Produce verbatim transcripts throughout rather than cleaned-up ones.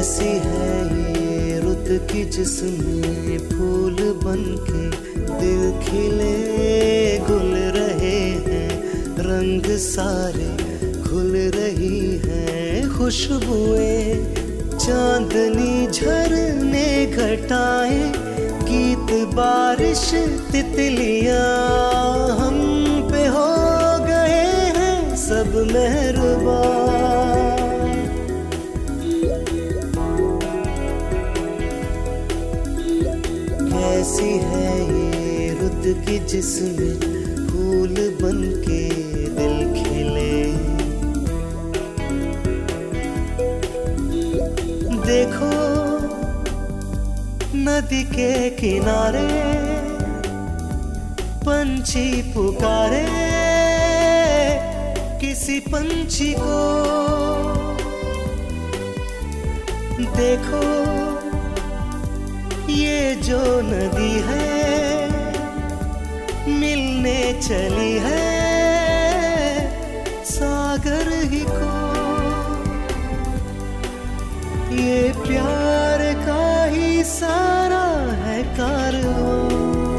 कैसी है ये रुत की जिसमें फूल बनके दिल खिले गुल रहे हैं, रंग सारे खुल रही हैं, खुशबुएं चांदनी झरने घटाएं, गीत बारिश तितलियां हम पे हो गए हैं सब मेहरबान। कैसी है ये रुत की जिसमें फूल बनके दिल खिले। देखो नदी के किनारे पंछी पुकारे किसी पंछी को। देखो ये जो नदी है मिलने चली है सागर ही को। ये प्यार का ही सारा है कारवां।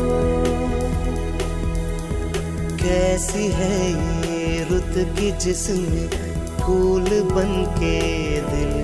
कैसी है ये रुत की जिसमें फूल बनके दिल